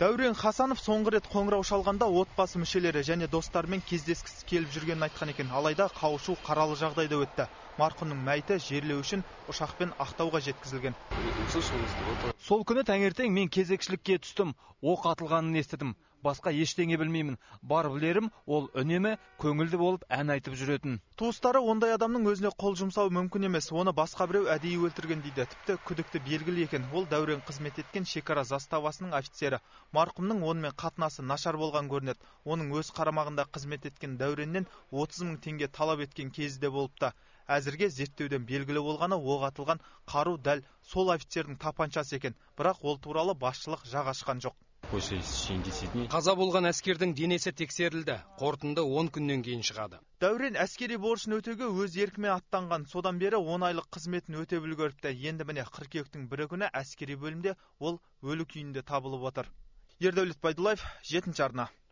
Дәурен Хасанов соңғы рет қоңырау шалғанда отбасы мүшелері және достарымен кездескісі келіп жүргенін айтқан екен. Алайда қауышу қаралы жағдайда өтті. Марқұмның мәйіті жерлеу үшін ұшақпен Ақтауға жеткізілген. Сол күні таңертең мен кезекшілікке түстім. Оқ атылғанын естідім. Басқа ештеңе білмеймін. Бар білерім, ол үнемі көңілді болып ән айтып жүретін. Туыстары ондай адамның өзіне қол жұмсау мүмкін емес. Оны басқа біреу әдейі өлтірген дейді. Тіпті күдікті белгілі екен. Ол Дәурен қызмет еткен шекара заставасының офицері. Марқұмның онымен қатынасы нашар болған көрінеді. Оның өз қарамағында қызмет еткен Дәуреннен 30 мың теңге талап еткен кезі де болыпты. Әзірге зерттеуден белгілі болғаны оқ атылған қару дәл сол офицердің тапаншасы екен. Бірақ ол туралы басшылық жақ ашқан жоқ. Қаза болған әскердің денесі тексерілді. Қорытынды 10 күннен кейін шығады. Дәурен әскери борышын өтеуге өз еркімен аттанған. Содан бері 10 айлық қызметін өтеп үлгеріпті. Енді міне қыркүйектің 1 күні әскери бөлімде ол өлі күйінде табылып отыр. Ердәулет Байдуллаев, 7-ші арна.